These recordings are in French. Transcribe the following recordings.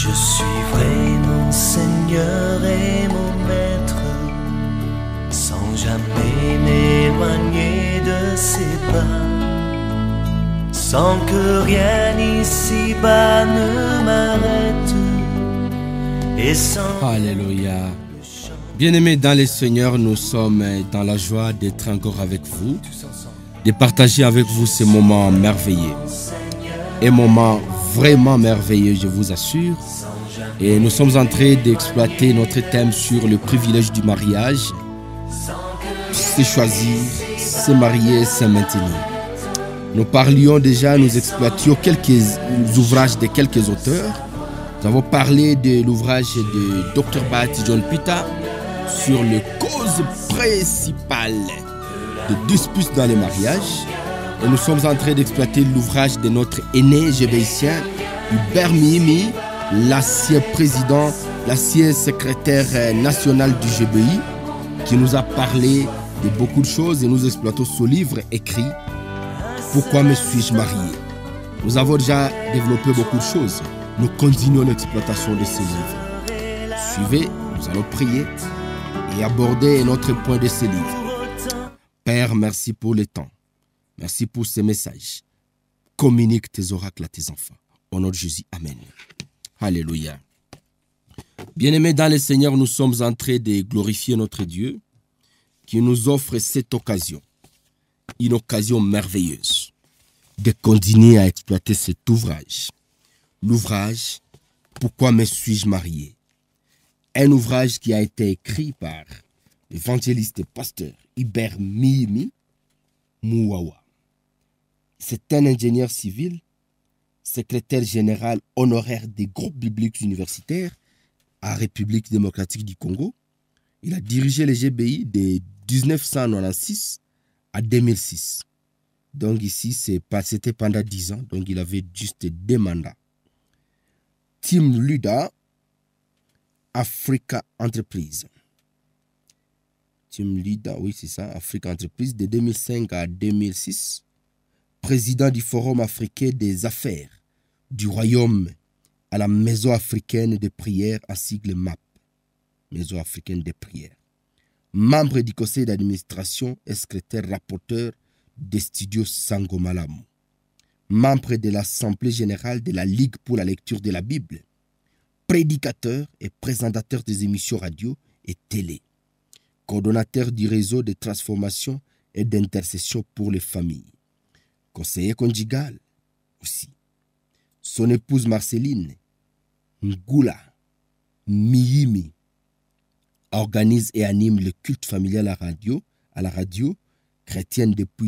Je suivrai mon Seigneur et mon Maître, sans jamais m'éloigner de ses pas, sans que rien ici-bas ne m'arrête, et sans... Alléluia. Bien-aimés dans le Seigneur, nous sommes dans la joie d'être encore avec vous, de partager avec vous ce moment merveilleux. Un moment vraiment merveilleux, je vous assure. Et nous sommes en train d'exploiter notre thème sur le privilège du mariage. Se choisir, se marier, se maintenir. Nous parlions déjà, nous exploitions quelques ouvrages de quelques auteurs. Nous avons parlé de l'ouvrage de Dr. Bahati John Peter sur les causes principales de disputes dans les mariages. Et nous sommes en train d'exploiter l'ouvrage de notre aîné gébéicien, Hubert Mihimi, l'ancien président, l'ancien secrétaire national du GBI, qui nous a parlé de beaucoup de choses et nous exploitons ce livre écrit « Pourquoi me suis-je marié ?» Nous avons déjà développé beaucoup de choses. Nous continuons l'exploitation de ce livre. Suivez, nous allons prier et aborder notre point de ce livre. Père, merci pour le temps. Merci pour ces messages. Communique tes oracles à tes enfants. Au nom de Jésus, Amen. Alléluia. Bien-aimés dans le Seigneur, nous sommes en train de glorifier notre Dieu qui nous offre cette occasion, une occasion merveilleuse de continuer à exploiter cet ouvrage. L'ouvrage « Pourquoi me suis-je marié ?» Un ouvrage qui a été écrit par l'évangéliste et pasteur Hubert Mihimi Mouawa. C'est un ingénieur civil, secrétaire général honoraire des groupes bibliques universitaires à République démocratique du Congo. Il a dirigé les GBI de 1996 à 2006. Donc ici, c'était pendant 10 ans, donc il avait juste 2 mandats. Team Leader, Africa Enterprise. Team Leader, oui c'est ça, Africa Enterprise, de 2005 à 2006. Président du Forum africain des affaires du Royaume à la Maison africaine de prière à sigle MAP. Maison africaine de prière. Membre du conseil d'administration et secrétaire rapporteur des studios Sangomalamu. Membre de l'Assemblée générale de la Ligue pour la lecture de la Bible. Prédicateur et présentateur des émissions radio et télé. Coordonnateur du réseau de transformation et d'intercession pour les familles. Conseiller conjugal aussi. Son épouse Marceline Ngula Mihimi organise et anime le culte familial à la radio chrétienne depuis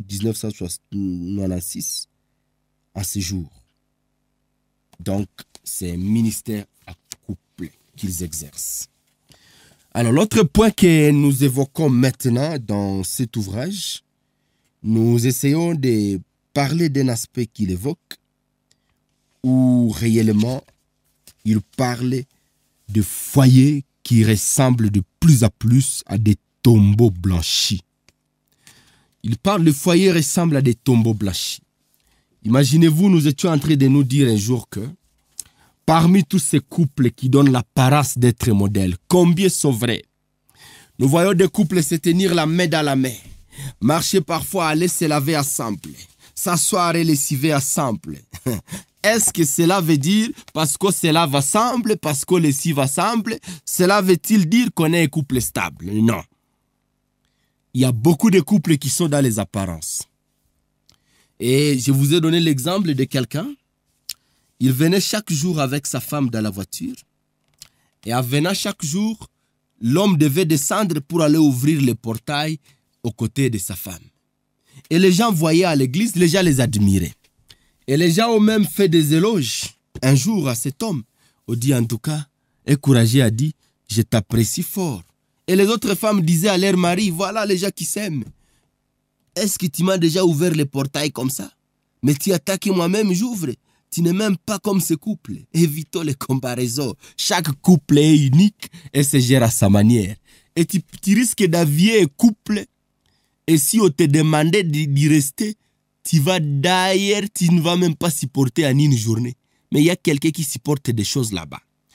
1996 à ce jour. Donc, c'est un ministère à couple qu'ils exercent. Alors, l'autre point que nous évoquons maintenant dans cet ouvrage, nous essayons de parler d'un aspect qu'il évoque où réellement il parle de foyers qui ressemblent de plus en plus à des tombeaux blanchis. Il parle de foyers qui ressemblent à des tombeaux blanchis. Imaginez-vous, nous étions en train de nous dire un jour que parmi tous ces couples qui donnent l'apparence d'être modèles, combien sont vrais? Nous voyons des couples se tenir la main dans la main, marcher parfois, aller se laver ensemble, s'asseoir et lessiver ensemble. Est-ce que cela veut dire, parce que cela va ensemble, parce que lessive ensemble, cela veut-il dire qu'on est un couple stable? Non. Il y a beaucoup de couples qui sont dans les apparences. Et je vous ai donné l'exemple de quelqu'un. Il venait chaque jour avec sa femme dans la voiture. Et en venant chaque jour, l'homme devait descendre pour aller ouvrir le portail aux côtés de sa femme. Et les gens voyaient à l'église, les gens les admiraient. Et les gens ont même fait des éloges un jour à cet homme. On dit en tout cas, un courageux a dit, je t'apprécie fort. Et les autres femmes disaient à leur mari, voilà les gens qui s'aiment. Est-ce que tu m'as déjà ouvert le portail comme ça? Mais tu attaques moi-même, j'ouvre. Tu n'es même pas comme ce couple. Évitons les comparaisons. Chaque couple est unique et se gère à sa manière. Et tu risques d'avier un couple. Et si on te demandait d'y rester, tu vas d'ailleurs, tu ne vas même pas supporter en une journée. Mais il y a quelqu'un qui supporte des choses là-bas.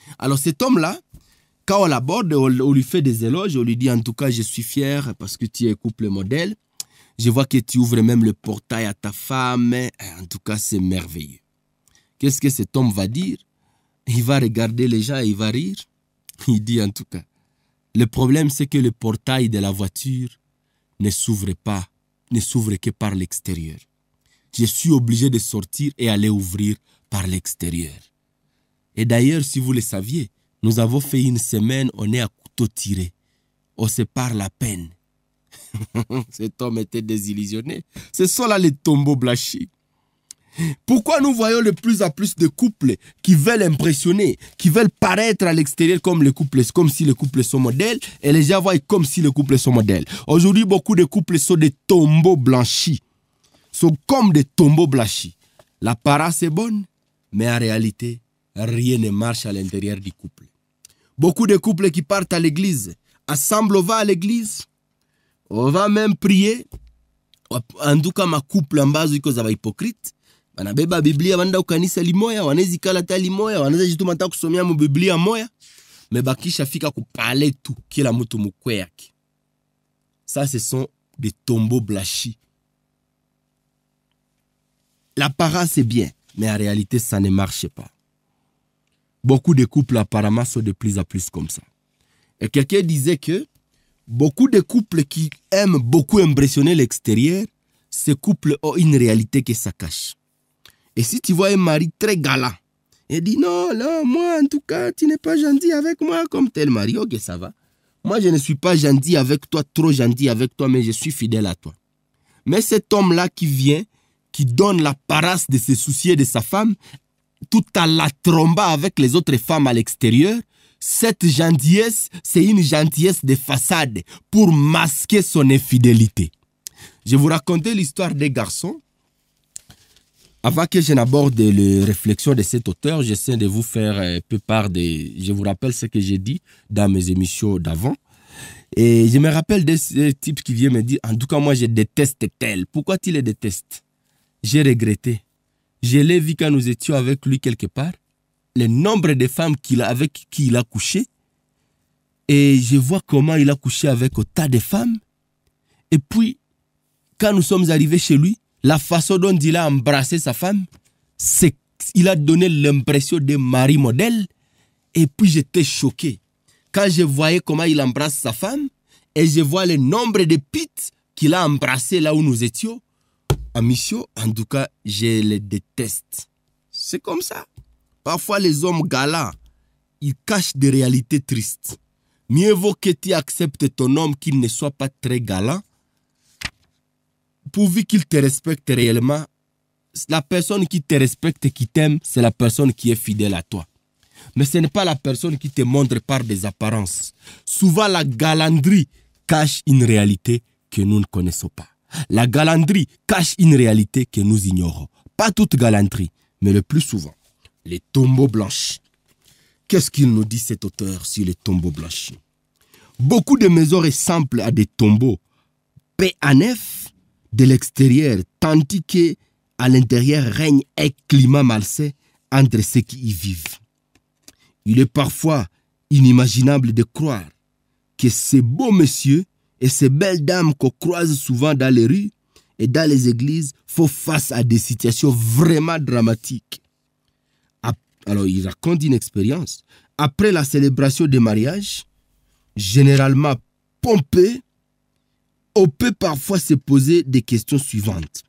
Alors cet homme-là, quand on l'aborde, on lui fait des éloges, on lui dit en tout cas je suis fier parce que tu es couple modèle. Je vois que tu ouvres même le portail à ta femme. En tout cas, c'est merveilleux. Qu'est-ce que cet homme va dire? Il va regarder les gens et il va rire. Il dit en tout cas, le problème c'est que le portail de la voiture ne s'ouvre que par l'extérieur. Je suis obligé de sortir et aller ouvrir par l'extérieur. Et d'ailleurs, si vous le saviez, nous avons fait une semaine, on est à couteau tiré. On se parle à peine. Cet homme était désillusionné. Ce sont là les tombeaux blanchis. Pourquoi nous voyons de plus en plus de couples qui veulent impressionner, qui veulent paraître à l'extérieur comme si les couples sont modèles, et les gens voient comme si les couples sont modèles. Aujourd'hui, beaucoup de couples sont des tombeaux blanchis. Sont comme des tombeaux blanchis. L'apparence est bonne, mais en réalité, rien ne marche à l'intérieur du couple. Beaucoup de couples qui partent à l'église. Ensemble, on va à l'église. On va même prier. En tout cas, ma couple en base, ils sont hypocrites. Wanabeba Biblia wanaenda ukanisa limoya, wanezikala ta limoya, wanaweza jitumata kusomea mu Biblia moya, mebakisha fika kupale tu kila mtu mukwe yake. Ça, ce sont des tombeaux blanchis. L'apparence est bien, mais en réalité, ça ne marche pas. Beaucoup de couples apparemment sont de plus en plus comme ça. Et quelqu'un disait que beaucoup de couples qui aiment beaucoup impressionner l'extérieur, ces couples ont une réalité que ça cache. Et si tu vois un mari très galant, il dit non, moi en tout cas, tu n'es pas gentil avec moi comme tel mari. Ok, ça va. Moi, je ne suis pas gentil avec toi, trop gentil avec toi, mais je suis fidèle à toi. Mais cet homme-là qui vient, qui donne l'apparence de se soucier de sa femme, tout en la trombant avec les autres femmes à l'extérieur, cette gentillesse, c'est une gentillesse de façade pour masquer son infidélité. Je vous racontais l'histoire des garçons. Avant que je n'aborde les réflexions de cet auteur, j'essaie de vous faire un peu part de... Je vous rappelle ce que j'ai dit dans mes émissions d'avant. Et je me rappelle de ce type qui vient me dire, en tout cas, moi, je déteste tel. Pourquoi tu le détestes? J'ai regretté. Je l'ai vu quand nous étions avec lui quelque part. Le nombre de femmes avec qui il a couché. Et je vois comment il a couché avec autant de femmes. Et puis, quand nous sommes arrivés chez lui, la façon dont il a embrassé sa femme, c'est il a donné l'impression de mari modèle. Et puis j'étais choqué. Quand je voyais comment il embrasse sa femme, et je vois le nombre de pites qu'il a embrassé là où nous étions, en mission, en tout cas, je les déteste. C'est comme ça. Parfois, les hommes galants, ils cachent des réalités tristes. Mieux vaut que tu acceptes ton homme qu'il ne soit pas très galant, pourvu qu'il te respecte réellement. La personne qui te respecte et qui t'aime, c'est la personne qui est fidèle à toi. Mais ce n'est pas la personne qui te montre par des apparences. Souvent, la galanterie cache une réalité que nous ne connaissons pas. La galanterie cache une réalité que nous ignorons. Pas toute galanterie, mais le plus souvent. Les tombeaux blanchis. Qu'est-ce qu'il nous dit cet auteur sur les tombeaux blanchis? Beaucoup de maisons ressemblent à des tombeaux paix à neuf de l'extérieur, tandis qu'à l'intérieur règne un climat malsain entre ceux qui y vivent. Il est parfois inimaginable de croire que ces beaux messieurs et ces belles dames qu'on croise souvent dans les rues et dans les églises font face à des situations vraiment dramatiques. Alors, il raconte une expérience. Après la célébration des mariages, généralement pompée, on peut parfois se poser des questions suivantes.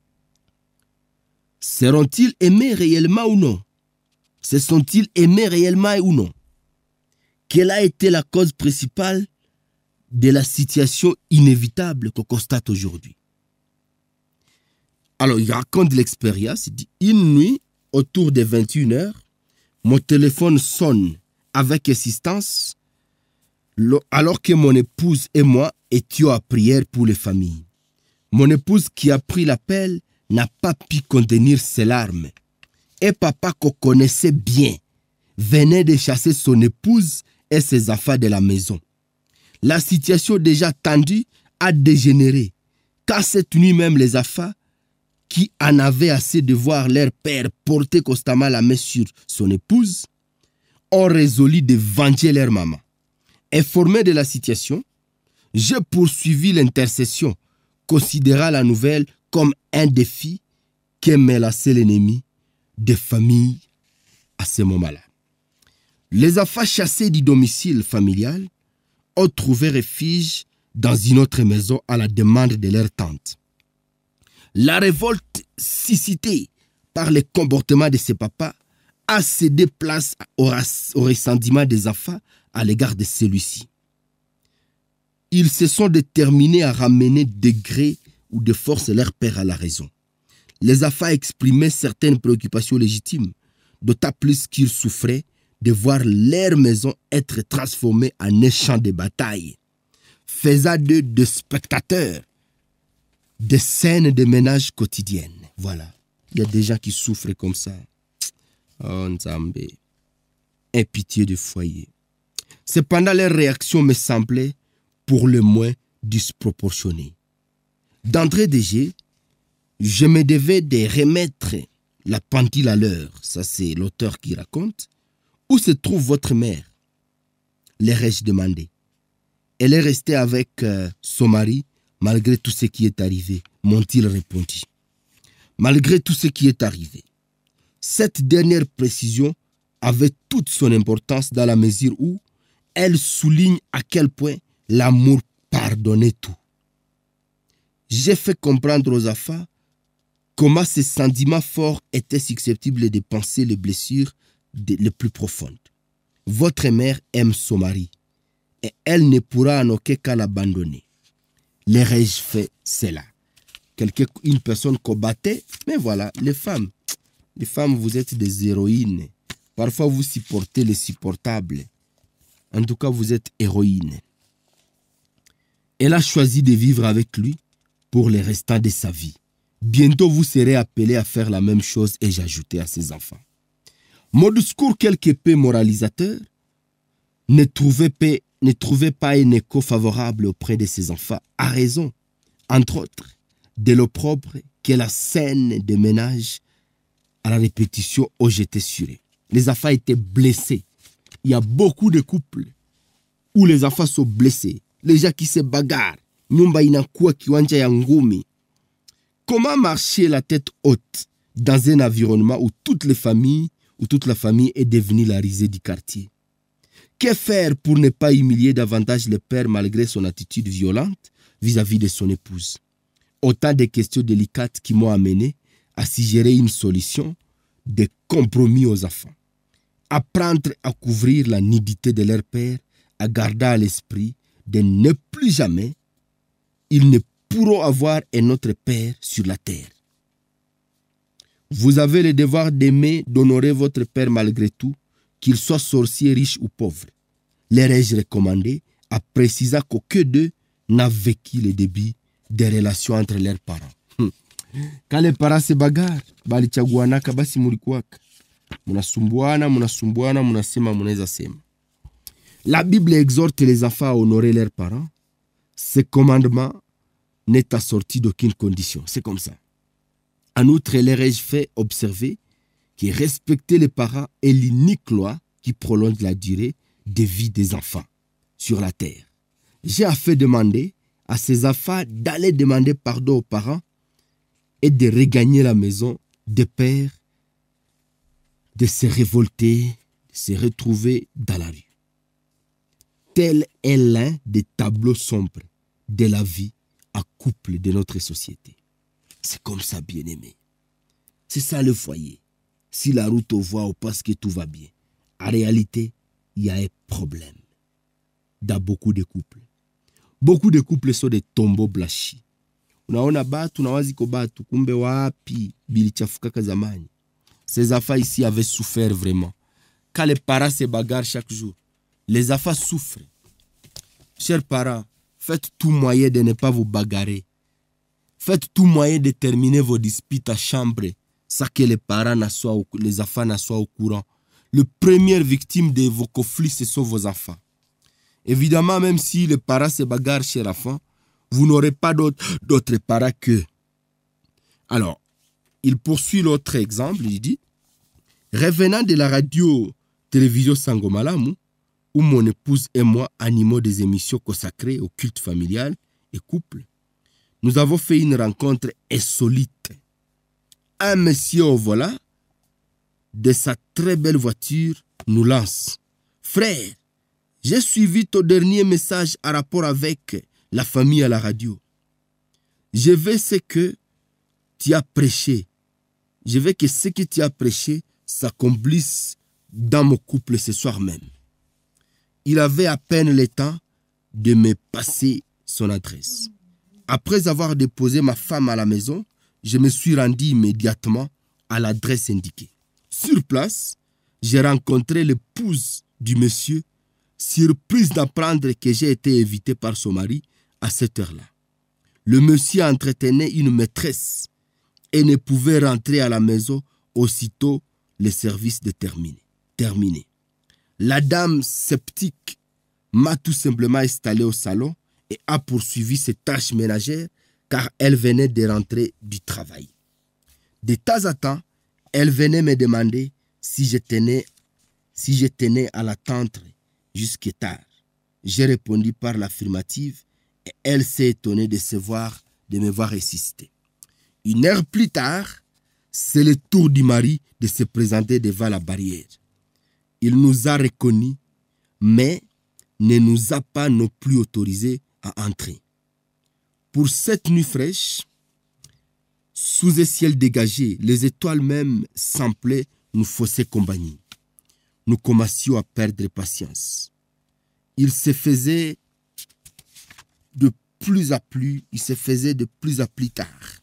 Seront-ils aimés réellement ou non? Se sont-ils aimés réellement ou non? Quelle a été la cause principale de la situation inévitable qu'on constate aujourd'hui? Alors, il raconte l'expérience. Il dit, une nuit, autour des 21h, mon téléphone sonne avec insistance alors que mon épouse et moi étions à prière pour les familles. Mon épouse qui a pris l'appel n'a pas pu contenir ses larmes. Et papa qu'on connaissait bien venait de chasser son épouse et ses enfants de la maison. La situation déjà tendue a dégénéré, car cette nuit même les enfants, qui en avaient assez de voir leur père porter constamment la main sur son épouse, ont résolu de venger leur maman. Informé de la situation, j'ai poursuivi l'intercession, considérant la nouvelle comme un défi qui menaçait l'ennemi des familles à ce moment-là. Les enfants chassés du domicile familial ont trouvé refuge dans une autre maison à la demande de leur tante. La révolte suscitée par le comportement de ses papas a cédé place au ressentiment des enfants à l'égard de celui-ci. Ils se sont déterminés à ramener de gré ou de force leur père à la raison. Les enfants exprimaient certaines préoccupations légitimes, d'autant plus qu'ils souffraient de voir leur maison être transformée en un champ de bataille, faisant d'eux des spectateurs des scènes de ménage quotidiennes. Voilà, il y a des gens qui souffrent comme ça. Oh Nzambé, impitié du foyer. Cependant, leur réaction me semblait pour le moins disproportionnée. D'entrée de jeu, je me devais de remettre la pendule à l'heure. Ça, c'est l'auteur qui raconte. Où se trouve votre mère? Leur ai-je demandé. Elle est restée avec son mari malgré tout ce qui est arrivé, m'ont-ils répondu. Malgré tout ce qui est arrivé. Cette dernière précision avait toute son importance dans la mesure où elle souligne à quel point l'amour pardonnait tout. J'ai fait comprendre aux enfants comment ces sentiments forts étaient susceptibles de penser les blessures les plus profondes. Votre mère aime son mari et elle ne pourra en aucun cas l'abandonner. Les ai-je fait cela? Une personne combattait, mais voilà, les femmes, vous êtes des héroïnes. Parfois, vous supportez les supportables. En tout cas, vous êtes héroïne. Elle a choisi de vivre avec lui pour le restant de sa vie. Bientôt, vous serez appelés à faire la même chose, et j'ajoutais à ses enfants. Mon discours quelque peu moralisateur ne trouvait pas un écho favorable auprès de ses enfants, à raison, entre autres, de l'opprobre que la scène de ménage à la répétition ont jeté sur eux. Les enfants étaient blessés. Il y a beaucoup de couples où les enfants sont blessés. Les gens qui se bagarrent. Nyumba inakuwa kiwanja ya ngumi. Comment marcher la tête haute dans un environnement où toute la famille est devenue la risée du quartier? Que faire pour ne pas humilier davantage le père malgré son attitude violente vis-à-vis de son épouse? Autant de questions délicates qui m'ont amené à suggérer une solution de compromis aux enfants. Apprendre à couvrir la nudité de leur père, à garder à l'esprit de ne plus jamais, ils ne pourront avoir un autre père sur la terre. Vous avez le devoir d'aimer, d'honorer votre père malgré tout, qu'il soit sorcier, riche ou pauvre. Leur ai-je recommandé, à préciser qu'aucun d'eux n'a vécu le début des relations entre leurs parents. Quand les parents se bagarrent, balichaguanaka basi mulikuwaka. Munasumbuana, munasema, munaweza sema. La Bible exhorte les enfants à honorer leurs parents. Ce commandement n'est assorti d'aucune condition. C'est comme ça. En outre, leur ai-je fait observer que respecter les parents est l'unique loi qui prolonge la durée de vie des enfants sur la terre. J'ai fait demander à ces enfants d'aller demander pardon aux parents et de regagner la maison des pères, de se révolter, de se retrouver dans la rue. Tel est l'un des tableaux sombres de la vie à couple de notre société. C'est comme ça, bien-aimé. C'est ça le foyer. Si la route au voit, on pense que tout va bien. En réalité, il y a un problème dans beaucoup de couples. Beaucoup de couples sont des tombeaux blanchis. Unaona batu na waziko batu, kumbe wapi bilichafuka zamani. Ces enfants ici avaient souffert vraiment. Quand les parents se bagarrent chaque jour, les enfants souffrent. Chers parents, faites tout moyen de ne pas vous bagarrer. Faites tout moyen de terminer vos disputes à chambre sans que les enfants ne soient au courant. Le premier victime de vos conflits, ce sont vos enfants. Évidemment, même si les parents se bagarrent chez l'enfant, vous n'aurez pas d'autres parents qu'eux. Alors, il poursuit l'autre exemple, il dit, revenant de la radio télévision Sangomalamu, où mon épouse et moi animons des émissions consacrées au culte familial et couple, nous avons fait une rencontre insolite. Un monsieur au volant de sa très belle voiture nous lance: frère, j'ai suivi ton dernier message en rapport avec la famille à la radio. Je veux ce que tu as prêché. Je veux que ce que tu as prêché s'accomplisse dans mon couple ce soir même. Il avait à peine le temps de me passer son adresse. Après avoir déposé ma femme à la maison, je me suis rendu immédiatement à l'adresse indiquée. Sur place, j'ai rencontré l'épouse du monsieur, surprise d'apprendre que j'ai été invité par son mari à cette heure-là. Le monsieur entretenait une maîtresse et ne pouvait rentrer à la maison aussitôt le service de terminé. La dame sceptique m'a tout simplement installé au salon et a poursuivi ses tâches ménagères car elle venait de rentrer du travail. De temps en temps, elle venait me demander si je tenais à l'attendre jusqu'à tard. J'ai répondu par l'affirmative et elle s'est étonnée de me voir insister. Une heure plus tard, c'est le tour du mari de se présenter devant la barrière. Il nous a reconnus, mais ne nous a pas non plus autorisés à entrer. Pour cette nuit fraîche, sous un ciel dégagé, les étoiles même semblaient nous fausser compagnie. Nous commencions à perdre patience. Il se faisait de plus en plus tard.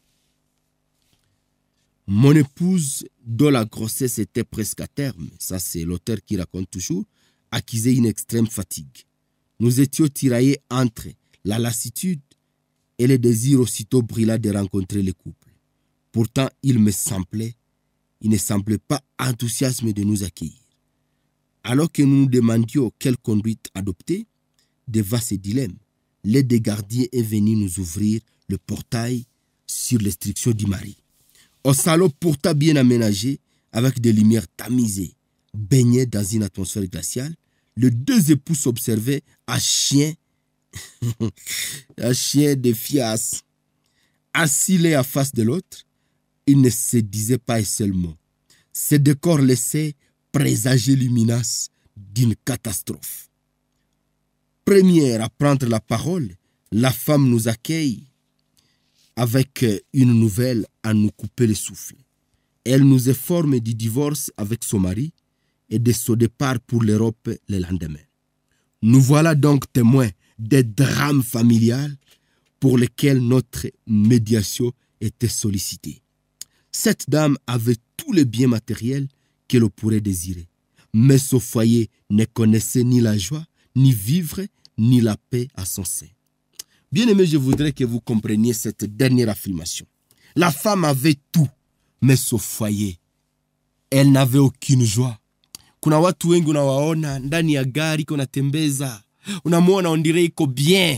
Mon épouse, dont la grossesse était presque à terme, ça c'est l'auteur qui raconte toujours, accusait une extrême fatigue. Nous étions tiraillés entre la lassitude et le désir aussitôt brillant de rencontrer le couple. Pourtant, il ne semblait pas enthousiaste de nous accueillir. Alors que nous nous demandions quelle conduite adopter, devant ce dilemme, l'aide des gardiens est venu nous ouvrir le portail sur l'instruction du mari. Au salon pourtant bien aménagé, avec des lumières tamisées, baigné dans une atmosphère glaciale, les deux époux s'observaient à chien de fiasse. Assis l'un en face de l'autre, ils ne se disaient pas un seul mot. Ce décor laissait présager l'imminence d'une catastrophe. Première à prendre la parole, la femme nous accueille avec une nouvelle à nous couper le souffle. Elle nous informe du divorce avec son mari et de son départ pour l'Europe le lendemain. Nous voilà donc témoins des drames familiales pour lesquels notre médiation était sollicitée. Cette dame avait tous les biens matériels qu'elle pourrait désirer, mais son foyer ne connaissait ni la joie, ni vivre, ni la paix à son sein. Bien-aimés, je voudrais que vous compreniez cette dernière affirmation. La femme avait tout, mais son foyer, elle n'avait aucune joie. Kuna watu wengi unawaona ndani ya gari kunatembeza, unamuona ondire iko bien.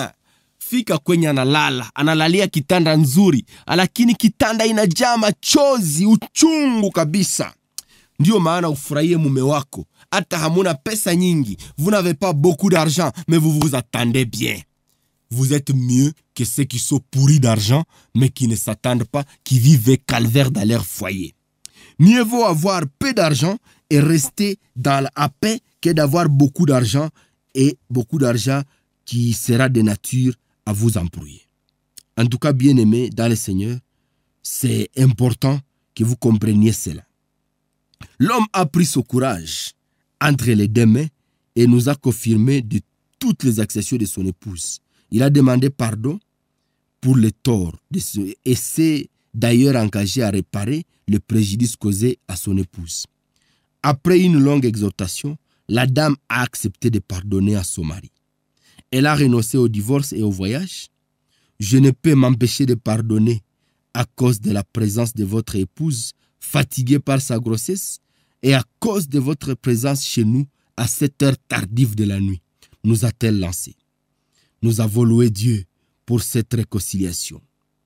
Fika kwenye analalia kitanda nzuri, lakini kitanda inajaa machozi, uchungu kabisa. Ndio maana ufurahie mume wako, hata hamuna pesa nyingi, vous n'avez pas beaucoup d'argent, mais vous vous attendez bien. Vous êtes mieux que ceux qui sont pourris d'argent, mais qui ne s'attendent pas, qui vivent calvaire dans leur foyer. Mieux vaut avoir peu d'argent et rester dans la paix que d'avoir beaucoup d'argent et beaucoup d'argent qui sera de nature à vous embrouiller. En tout cas, bien-aimés dans le Seigneur, c'est important que vous compreniez cela. L'homme a pris son courage entre les deux mains et nous a confirmé de toutes les actions de son épouse. Il a demandé pardon pour les torts et s'est d'ailleurs engagé à réparer le préjudice causé à son épouse. Après une longue exhortation, la dame a accepté de pardonner à son mari. Elle a renoncé au divorce et au voyage. Je ne peux m'empêcher de pardonner à cause de la présence de votre épouse fatiguée par sa grossesse et à cause de votre présence chez nous à cette heure tardive de la nuit, nous a-t-elle lancé. Nous avons loué Dieu pour cette réconciliation.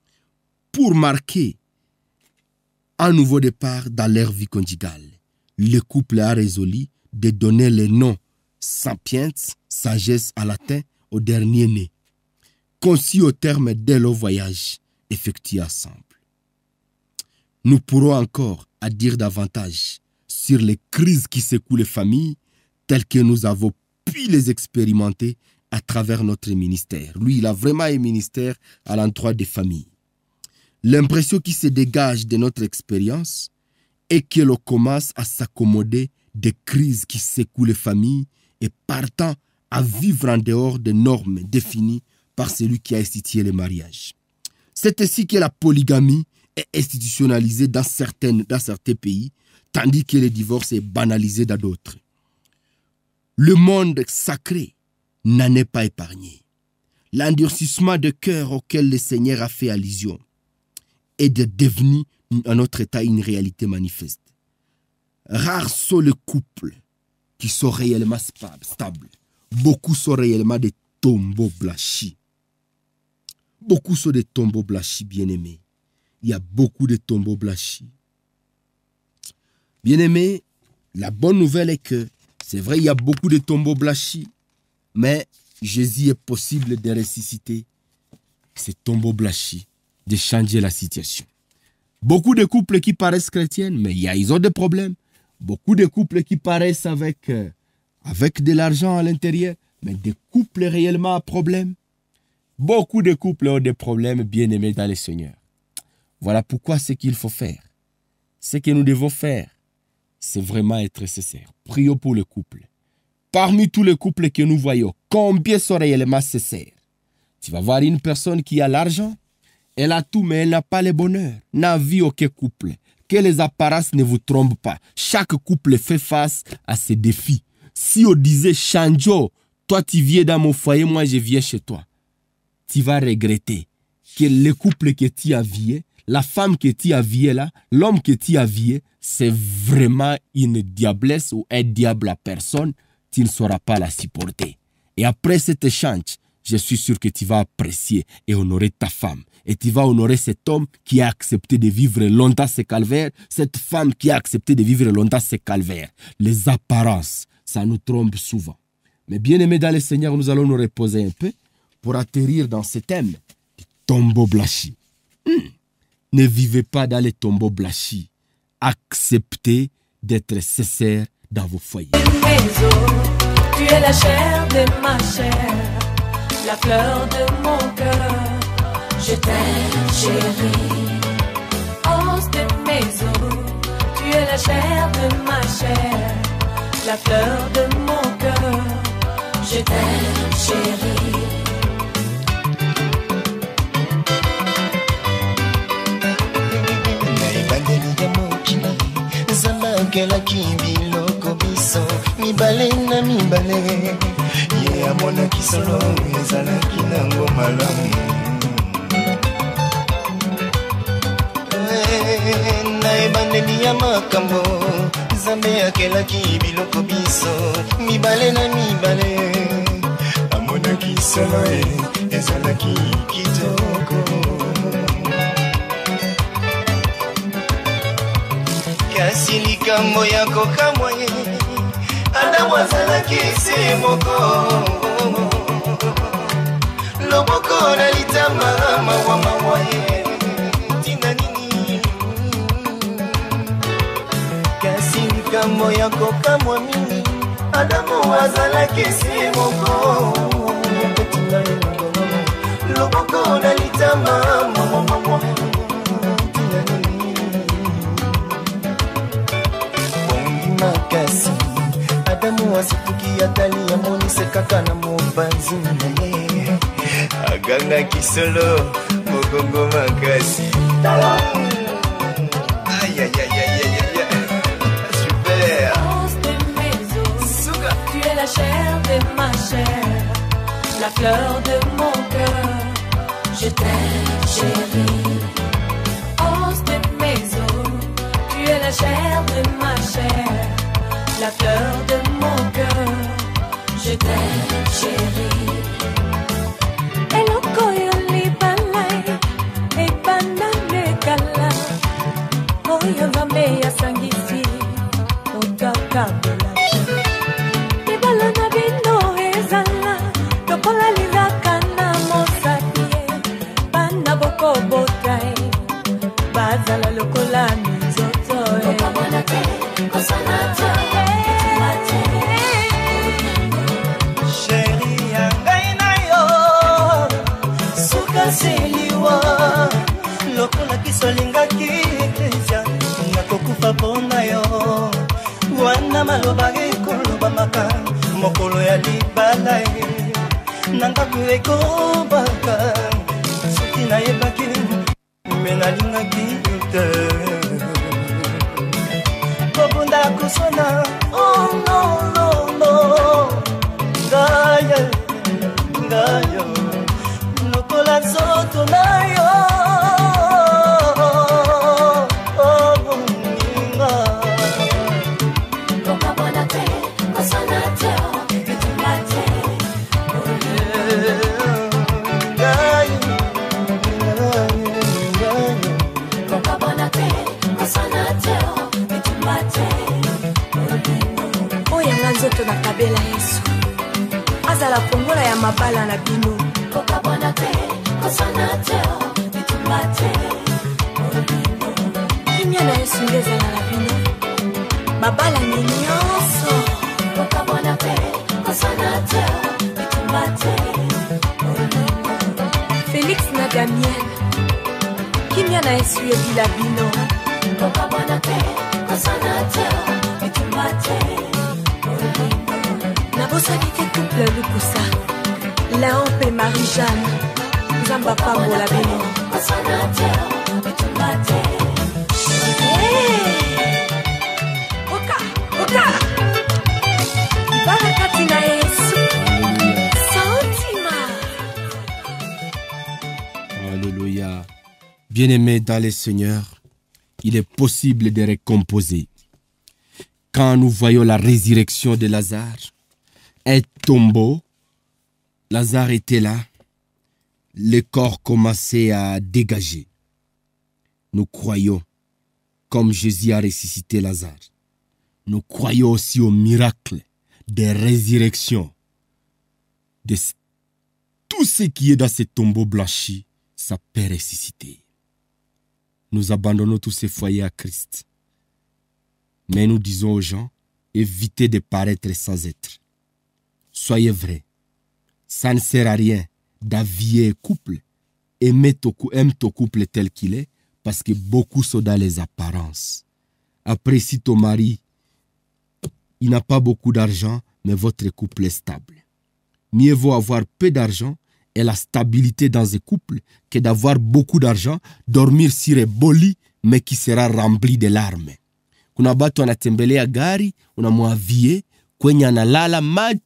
Pour marquer un nouveau départ dans leur vie conjugale, le couple a résolu de donner le nom sapiens, sagesse en latin, au dernier né, conçu au terme de leur voyage effectué ensemble. Nous pourrons encore à dire davantage sur les crises qui secouent les familles telles que nous avons pu les expérimenter à travers notre ministère. Lui, il a vraiment un ministère à l'endroit des familles. L'impression qui se dégage de notre expérience est que l'on commence à s'accommoder des crises qui secouent les familles et partant à vivre en dehors des normes définies par celui qui a institué le mariage. C'est ainsi que la polygamie est institutionnalisée dans certains pays, tandis que le divorce est banalisé dans d'autres. Le monde sacré n'en est pas épargné. L'endurcissement de cœur auquel le Seigneur a fait allusion est devenu à notre état une réalité manifeste. Rares sont les couples qui sont réellement stables. Beaucoup sont réellement des tombeaux blanchis. Beaucoup sont des tombeaux blanchis, bien-aimés. Il y a beaucoup de tombeaux blanchis. Bien-aimés, la bonne nouvelle est que, c'est vrai, il y a beaucoup de tombeaux blanchis, mais Jésus est possible de ressusciter ces tombeaux blanchis, de changer la situation. Beaucoup de couples qui paraissent chrétiens, mais ils ont des problèmes. Beaucoup de couples qui paraissent avec de l'argent à l'intérieur, mais des couples réellement à problème. Beaucoup de couples ont des problèmes, bien-aimés dans le Seigneur. Voilà pourquoi ce qu'il faut faire. Ce que nous devons faire, c'est vraiment être sincères. Prions pour le couple. Parmi tous les couples que nous voyons, combien sont réellement sincères? Tu vas voir une personne qui a l'argent, elle a tout, mais elle n'a pas le bonheur. N'a vu aucun couple. Que les apparences ne vous trompent pas. Chaque couple fait face à ses défis. Si on disait, Chanjo, toi tu viens dans mon foyer, moi je viens chez toi, tu vas regretter que le couple que tu as vié, la femme que tu as vié là, l'homme que tu as vié, c'est vraiment une diablesse ou un diable à personne, tu ne sauras pas la supporter. Et après cet échange, je suis sûr que tu vas apprécier et honorer ta femme. Et tu vas honorer cet homme qui a accepté de vivre longtemps ce calvaire, cette femme qui a accepté de vivre longtemps ce calvaire. Les apparences, ça nous trompe souvent. Mais bien aimés dans le Seigneur, nous allons nous reposer un peu pour atterrir dans ce thème du tombeau blanchi. Ne vivez pas dans les tombeaux blanchis. Acceptez d'être sincère dans vos foyers. Tu es la chair de ma chair, la fleur de mon cœur. Je t'aime, chérie. Os de mes os, tu es la chair de ma chair, la fleur de mon cœur. Je t'aime, chérie. Kelaki biloko biso mibale na mibale ye amonaki solo ezalaki nango malamu na ebandeli ya makambo Nzambe akelaki biloko biso mibale na mibale amonaki solo ezalaki kitoko kasi likambo ya kokamwa ye Adamu azalaki se moko loboko na litama mawa ye tina nini kasi likambo ya kokamwa mingi Adamu azalaki se moko tina loboko na litama mawa makasi Adamu asituki atali amonise kaka na mobanzi na ye agangaki solo mokongo makasi aïe aïe aïe aïe aïe super Suga. Tu es la chair de ma chair, la fleur de mon cœur. Je t'aime, chérie. Os de mes os, tu es la chair de ma chair, la fleur de mon cœur. Je t'aime, chérie. Eloko yoli balai, e banane kala. Oyo vame ya sangisi, otaka bela. consolateur de ma terre. Chéri yangai na yo suka seliwa lokola kisolingaki eklesia nakokufa mpona yo wana maloba ekoloba maka mokolo ya libala nangaku ekobaka soki nayebaki me nalingaki te kobunda koswana oh no no no ngaya ngaya lokola nzoto na yo oh boninga Kokabona te, consolateur de ma terre. Kokabona te, consolateur de ma terre. Oya nga nzoto na kabela Yesu azala kongola ya mabala na bino. Kokabona te, consolateur de ma terre. Kimia na Yesu nde ezala na bino mabala ni nyonso. Kokabona te, consolateur de ma terre. Félix na Damien kimia na Yesu yebila bino. Kokabona te, consolateur de ma terre. nabosani te couple lukusa Léon mpe Marie-Jeanne nzambe apambola bino. Consolateur de ma terre. Oka oka ibala kati na Yesu sautima. Alléluia. Bien-aimés dans le Seigneur, il est possible de recomposer. Quand nous voyons la résurrection de Lazare, un tombeau, Lazare était là, le corps commençait à dégager. Nous croyons, comme Jésus a ressuscité Lazare, nous croyons aussi au miracle des résurrections. De tout ce qui est dans ce tombeau blanchi, ça peut ressusciter. Nous abandonnons tous ces foyers à Christ. Mais nous disons aux gens, évitez de paraître sans être. Soyez vrais. Ça ne sert à rien d'avier un couple. Aime ton couple tel qu'il est, parce que beaucoup sont dans les apparences. Après, si ton mari, il n'a pas beaucoup d'argent, mais votre couple est stable. Mieux vaut avoir peu d'argent et la stabilité dans un couple que d'avoir beaucoup d'argent, dormir sur un beau lit, mais qui sera rempli de larmes. Kuna batu anatembelea gari, unamwavie, kwenye analala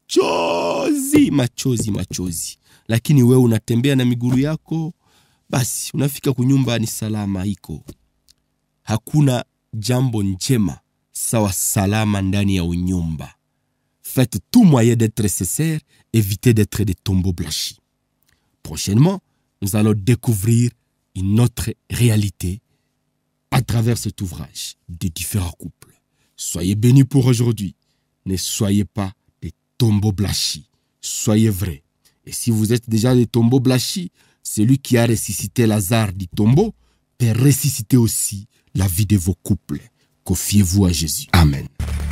machozi. Lakini wewe unatembea na miguru yako, basi unafika kunyumba ni salama iko. Hakuna jambo njema sawa salama ndani ya unyumba. Faites tout moyen d'être sincère, évitez d'être des tombeaux blanchis. Prochainement, nous allons découvrir une autre réalité à travers cet ouvrage de différents couples. Soyez bénis pour aujourd'hui. Ne soyez pas des tombeaux blanchis. Soyez vrais. Et si vous êtes déjà des tombeaux blanchis, celui qui a ressuscité Lazare du tombeau peut ressusciter aussi la vie de vos couples. Confiez-vous à Jésus. Amen.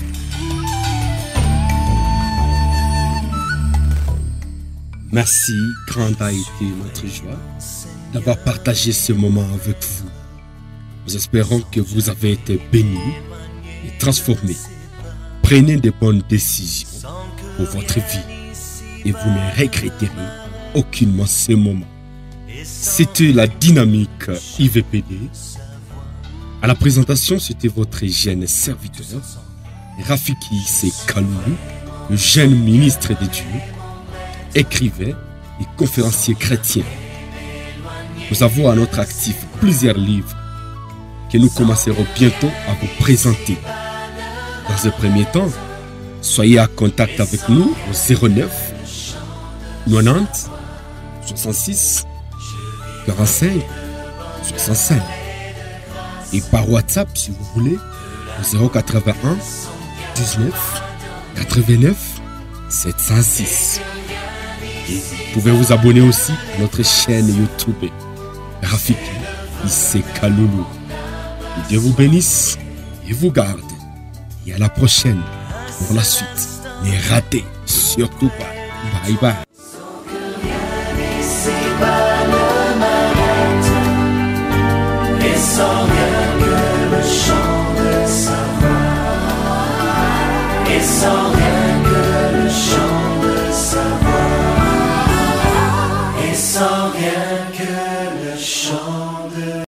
Merci, grande a été notre joie d'avoir partagé ce moment avec vous. Nous espérons que vous avez été bénis et transformés. Prenez de bonnes décisions pour votre vie et vous ne regretterez aucunement ce moment. C'était la dynamique IVPD. À la présentation, c'était votre jeune serviteur, Rafiki Sekaloulou, le jeune ministre de Dieu, écrivain et conférencier chrétien. Nous avons à notre actif plusieurs livres que nous commencerons bientôt à vous présenter. Dans un premier temps, soyez en contact avec nous au 09 90 66 45 65 et par WhatsApp si vous voulez au 081 19 89 706. Et vous pouvez vous abonner aussi à notre chaîne YouTube Rafiki Sekaloulou. Que Dieu vous bénisse et vous garde. Et à la prochaine pour la suite. Les ratés, surtout pas. Bye bye. Et sans rien que le chant de sa voix, et sans rien que le chant de sa voix, et sans rien que le chant de